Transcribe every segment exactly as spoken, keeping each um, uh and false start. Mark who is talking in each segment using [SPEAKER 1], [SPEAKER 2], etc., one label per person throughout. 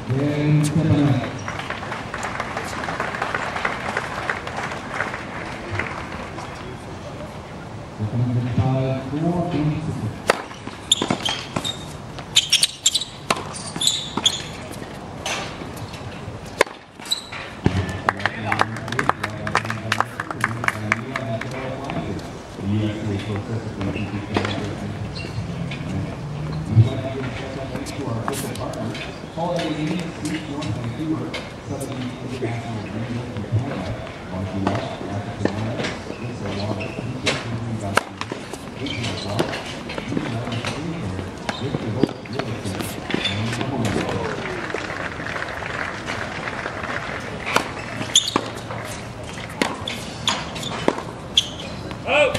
[SPEAKER 1] Game seven. Second five, four, game six. All the games, each one Vancouver, seventy international regional from Canada, Montreal, African American, Lisa Water, eighteen as well, Victor Hope, Livingston, and Summerville.
[SPEAKER 2] Oh!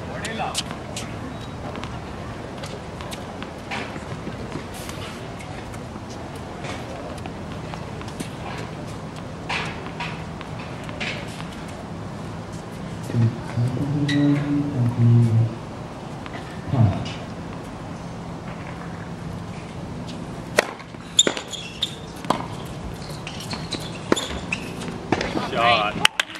[SPEAKER 2] Shot.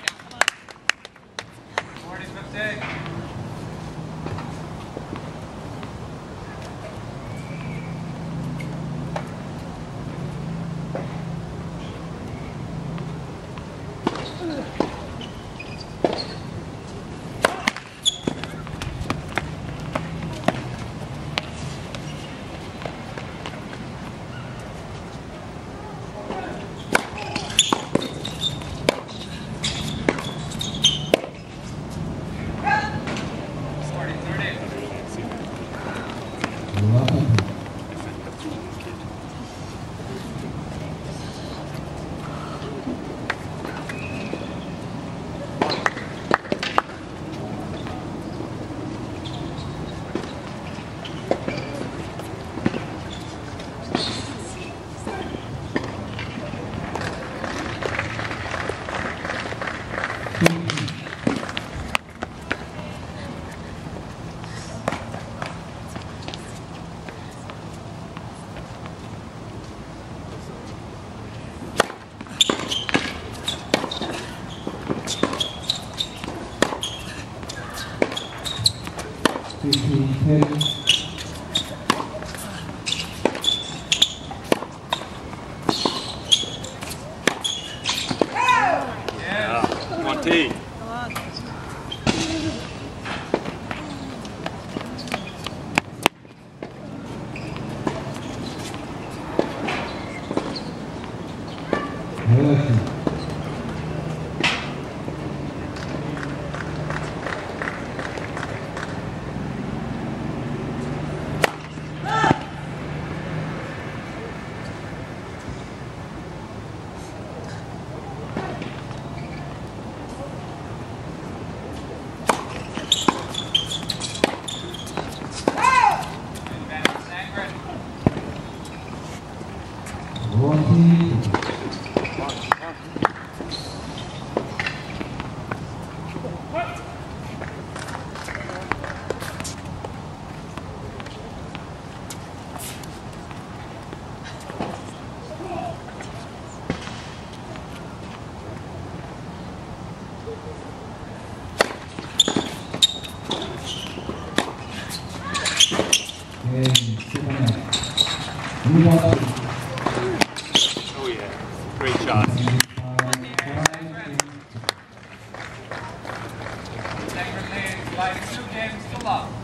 [SPEAKER 1] fifteen ten.
[SPEAKER 2] Yeah, come on T. Oh yeah, great shot.
[SPEAKER 3] Two games to love.